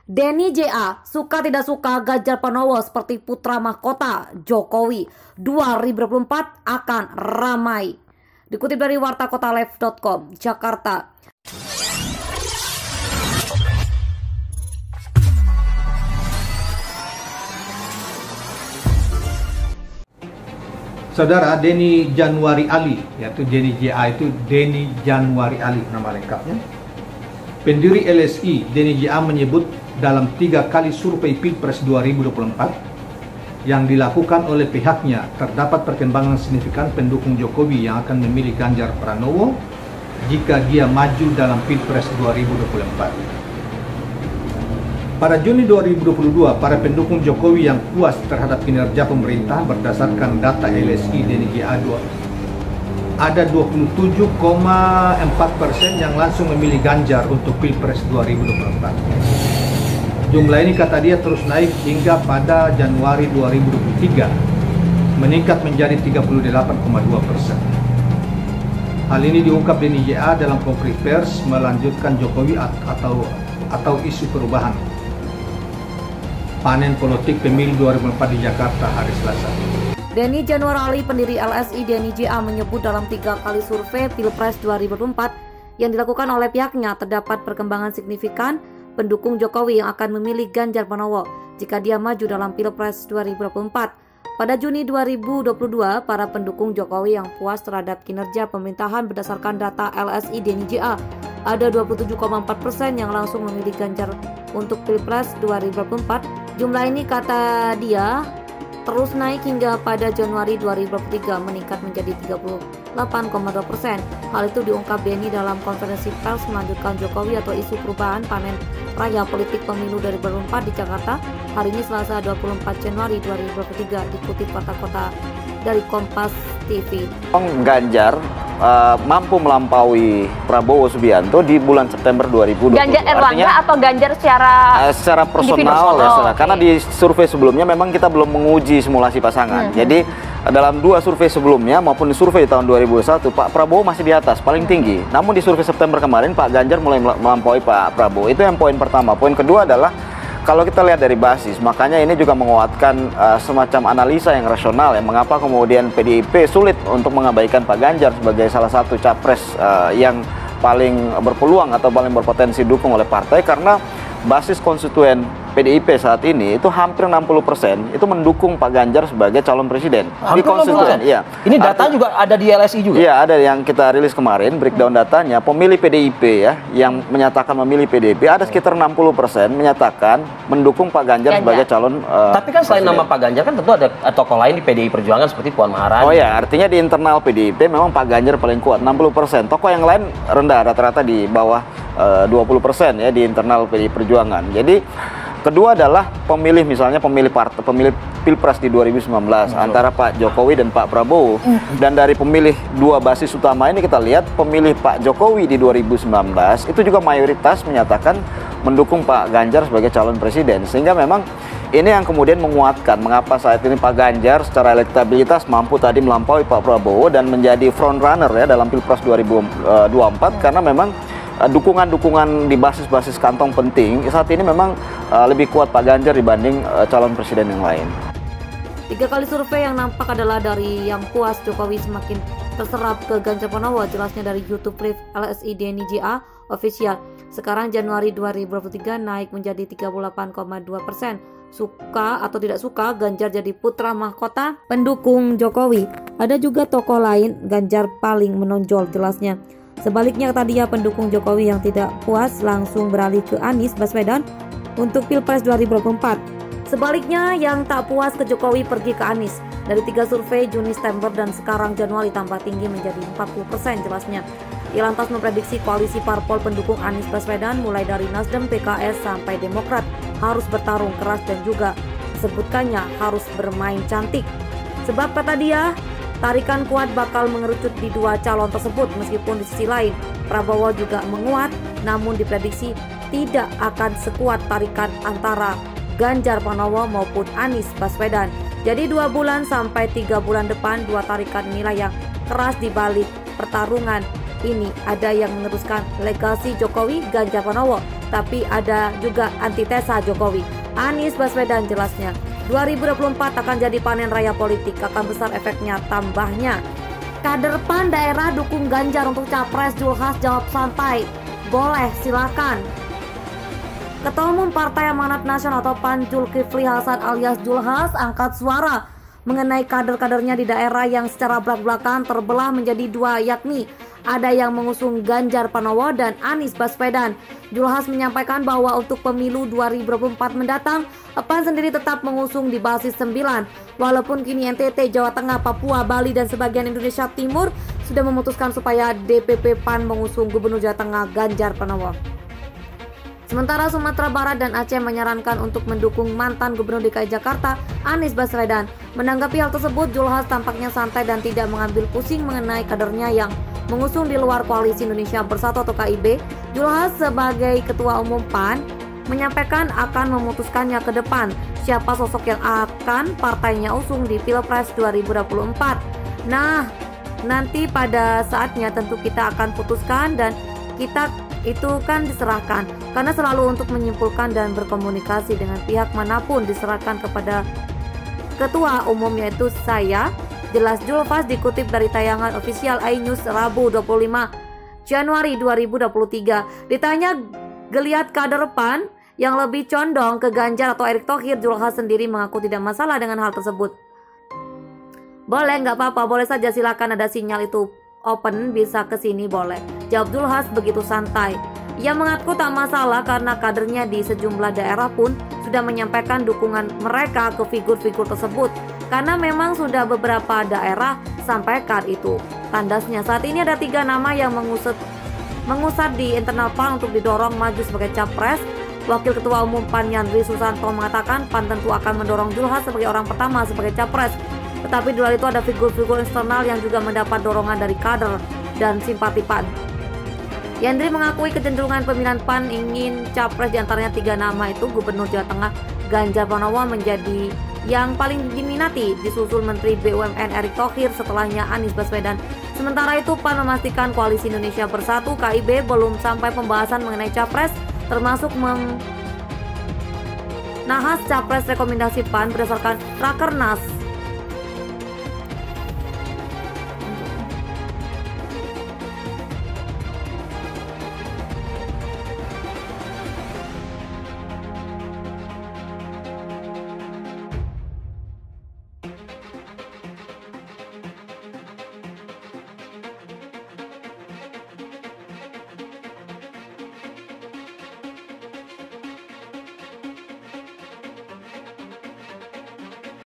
Denny JA, suka tidak suka Ganjar Pranowo seperti putra mahkota Jokowi 2024 akan ramai. Dikutip dari wartakotalive.com, Jakarta. Saudara Denny Januari Ali, yaitu Denny JA itu Denny Januari Ali nama lengkapnya. Pendiri LSI, Denny JA menyebut dalam 3 kali survei Pilpres 2024 yang dilakukan oleh pihaknya terdapat perkembangan signifikan pendukung Jokowi yang akan memilih Ganjar Pranowo jika dia maju dalam Pilpres 2024. Pada Juni 2022, para pendukung Jokowi yang puas terhadap kinerja pemerintah berdasarkan data LSI Denny JA ada 27,4% yang langsung memilih Ganjar untuk Pilpres 2024. Jumlah ini kata dia terus naik hingga pada Januari 2023 meningkat menjadi 38,2%. Hal ini diungkap Denny JA dalam konferensi pers melanjutkan Jokowi atau isu perubahan panen politik pemilu 2024 di Jakarta hari Selasa. Denny Januari Ali, pendiri LSI Denny JA, menyebut dalam 3 kali survei Pilpres 2024 yang dilakukan oleh pihaknya terdapat perkembangan signifikan pendukung Jokowi yang akan memilih Ganjar Pranowo jika dia maju dalam Pilpres 2024. Pada Juni 2022, para pendukung Jokowi yang puas terhadap kinerja pemerintahan berdasarkan data LSI Denny JA ada 27,4% yang langsung memilih Ganjar untuk Pilpres 2024. Jumlah ini kata dia terus naik hingga pada Januari 2023 meningkat menjadi 38,2%. Hal itu diungkap Denny dalam konferensi pers melanjutkan Jokowi atau isu perubahan panen raya politik pemilu 2024 di Jakarta hari ini Selasa 24 Januari 2023. Dikutip kota-kota dari Kompas TV. Ganjar mampu melampaui Prabowo Subianto di bulan September 2020. Ganjar Erlangga atau Ganjar secara personal ya, karena di survei sebelumnya memang kita belum menguji simulasi pasangan. Jadi dalam 2 survei sebelumnya maupun di survei tahun 2021 Pak Prabowo masih di atas paling tinggi. Namun di survei September kemarin Pak Ganjar mulai melampaui Pak Prabowo. Itu yang poin pertama. Poin kedua adalah kalau kita lihat dari basis, makanya ini juga menguatkan semacam analisa yang rasional ya, mengapa kemudian PDIP sulit untuk mengabaikan Pak Ganjar sebagai salah satu capres yang paling berpeluang atau paling berpotensi dukung oleh partai, karena basis konstituen PDIP saat ini itu hampir 60% itu mendukung Pak Ganjar sebagai calon presiden. Hampir di konstituen, iya. Ini data juga ada di LSI juga? Iya, ada yang kita rilis kemarin, breakdown datanya. Pemilih PDIP ya, yang menyatakan memilih PDIP, ada sekitar 60% menyatakan mendukung Pak Ganjar sebagai calon Tapi kan selain nama Pak Ganjar kan tentu ada tokoh lain di PDI Perjuangan seperti Puan Maharani. Oh ya, artinya di internal PDIP memang Pak Ganjar paling kuat, 60%. Tokoh yang lain rendah, rata-rata di bawah 20% ya di internal PDI Perjuangan. Jadi kedua adalah pemilih, misalnya pemilih Pilpres di 2019 antara Pak Jokowi dan Pak Prabowo. Dan dari pemilih 2 basis utama ini kita lihat pemilih Pak Jokowi di 2019 itu juga mayoritas menyatakan mendukung Pak Ganjar sebagai calon presiden. Sehingga memang ini yang kemudian menguatkan mengapa saat ini Pak Ganjar secara elektabilitas mampu tadi melampaui Pak Prabowo dan menjadi front runner ya dalam Pilpres 2024, karena memang dukungan-dukungan di basis-basis kantong penting saat ini memang lebih kuat Pak Ganjar dibanding calon presiden yang lain. 3 kali survei yang nampak adalah dari yang puas Jokowi semakin terserap ke Ganjar Pranowo, jelasnya dari YouTube live LSI Denny JA official. Sekarang Januari 2023 naik menjadi 38,2%. Suka atau tidak suka Ganjar jadi putra mahkota pendukung Jokowi. Ada juga tokoh lain, Ganjar paling menonjol, jelasnya. Sebaliknya kata dia, pendukung Jokowi yang tidak puas langsung beralih ke Anies Baswedan untuk Pilpres 2024. Sebaliknya yang tak puas ke Jokowi pergi ke Anies. Dari 3 survei Juni, September, dan sekarang Januari tambah tinggi menjadi 40%, jelasnya. Ia lantas memprediksi koalisi parpol pendukung Anies Baswedan mulai dari Nasdem, PKS, sampai Demokrat harus bertarung keras dan juga disebutkannya harus bermain cantik. Sebab kata dia, tarikan kuat bakal mengerucut di 2 calon tersebut, meskipun di sisi lain Prabowo juga menguat, namun diprediksi tidak akan sekuat tarikan antara Ganjar Pranowo maupun Anies Baswedan. Jadi 2 bulan sampai 3 bulan depan 2 tarikan inilah yang keras di balik pertarungan ini. Ada yang meneruskan legasi Jokowi Ganjar Pranowo, tapi ada juga antitesa Jokowi Anies Baswedan. Jelasnya 2024 akan jadi panen raya politik, akan besar efeknya. Tambahnya, kader PAN daerah dukung Ganjar untuk Capres. Julhas jawab santai, boleh silakan. Ketua Umum Partai Amanat Nasional atau PAN Zulkifli Hasan alias Julhas angkat suara mengenai kader-kadernya di daerah yang secara belak-belakan terbelah menjadi dua, yakni ada yang mengusung Ganjar Pranowo dan Anies Baswedan. Julhas menyampaikan bahwa untuk pemilu 2024 mendatang, PAN sendiri tetap mengusung di basis 9. Walaupun kini NTT, Jawa Tengah, Papua, Bali, dan sebagian Indonesia Timur sudah memutuskan supaya DPP PAN mengusung Gubernur Jawa Tengah Ganjar Pranowo. Sementara Sumatera Barat dan Aceh menyarankan untuk mendukung mantan Gubernur DKI Jakarta Anies Baswedan. Menanggapi hal tersebut, Julhas tampaknya santai dan tidak mengambil pusing mengenai kadernya yang mengusung di luar Koalisi Indonesia Bersatu atau KIB. Julhas sebagai Ketua Umum PAN menyampaikan akan memutuskannya ke depan siapa sosok yang akan partainya usung di Pilpres 2024. Nah, nanti pada saatnya tentu kita akan putuskan dan kita itu kan diserahkan, karena selalu untuk menyimpulkan dan berkomunikasi dengan pihak manapun diserahkan kepada Ketua Umum, yaitu saya. Jelas Julhas dikutip dari tayangan official iNews Rabu 25 Januari 2023. Ditanya geliat kader PAN yang lebih condong ke Ganjar atau Erick Thohir, Julhas sendiri mengaku tidak masalah dengan hal tersebut. Boleh, nggak apa-apa, boleh saja, silakan, ada sinyal itu open, bisa ke sini boleh, jawab Julhas begitu santai. Ia mengaku tak masalah karena kadernya di sejumlah daerah pun sudah menyampaikan dukungan mereka ke figur-figur tersebut, karena memang sudah beberapa daerah sampaikan itu. Tandasnya saat ini ada 3 nama yang mengusat di internal PAN untuk didorong maju sebagai capres. Wakil Ketua Umum PAN Yandri Susanto mengatakan PAN tentu akan mendorong Julhas sebagai orang pertama sebagai capres. Tetapi di luar itu ada figur-figur eksternal yang juga mendapat dorongan dari kader dan simpati PAN. Yandri mengakui kecenderungan pemilihan PAN ingin capres diantaranya 3 nama itu. Gubernur Jawa Tengah Ganjar Pranowo menjadi yang paling diminati, disusul Menteri BUMN Erick Thohir, setelahnya Anies Baswedan. Sementara itu PAN memastikan Koalisi Indonesia Bersatu KIB belum sampai pembahasan mengenai capres, termasuk nahas capres rekomendasi PAN berdasarkan Rakernas